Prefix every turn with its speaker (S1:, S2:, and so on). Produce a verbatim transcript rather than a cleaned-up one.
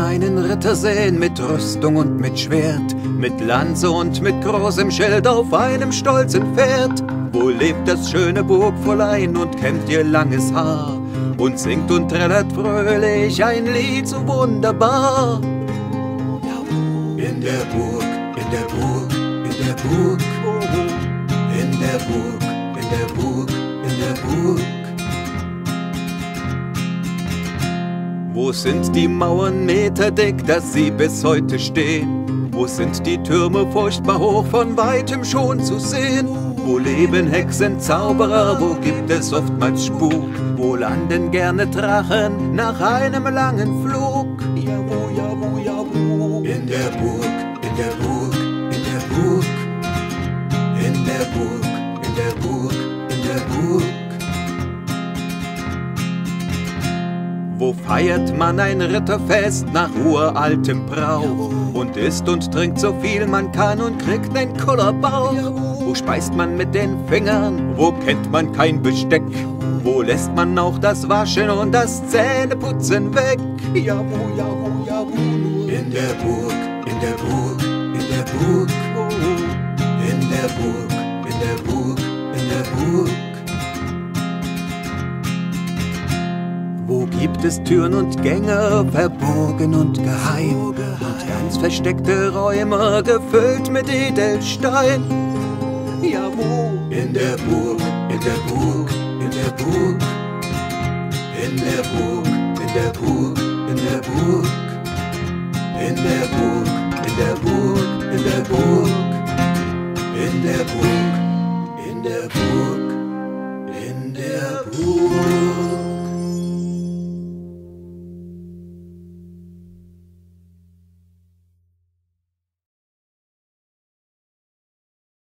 S1: einen Ritter sehen mit Rüstung und mit Schwert, mit Lanze und mit großem Schild auf einem stolzen Pferd. Wo lebt das schöne Burgfräulein und kämmt ihr langes Haar und singt und trällert fröhlich ein Lied so wunderbar. In der Burg, in der Burg, in der Burg, in der Burg, in der Burg, in der Burg. Wo sind die Mauern meterdick, dass sie bis heute stehen? Wo sind die Türme furchtbar hoch, von weitem schon zu sehen? Wo leben Hexen, Zauberer, wo gibt es oftmals Spuk? Wo landen gerne Drachen nach einem langen Flug? Ja, wo, ja, wo, ja, wo? In der Burg, in der Burg, in der Burg, in der Burg, in der Burg, in der Burg. Wo feiert man ein Ritterfest nach uraltem Brauch und isst und trinkt so viel man kann und kriegt nen Kullerbauch? Wo speist man mit den Fingern, wo kennt man kein Besteck? Wo lässt man auch das Waschen und das Zähneputzen weg? Ja, wo, ja, wo, ja, wo? In der Burg, in der Burg, in der Burg, in der Burg, in der Burg, in der Burg. Wo gibt es Türen und Gänge, verborgen und geheim, und ganz versteckte Räume, gefüllt mit Edelstein? Ja, wo? In der Burg, in der Burg, in der Burg, in der Burg, in der Burg, in der Burg, in der Burg, in der Burg, in der Burg, in der Burg, in der Burg.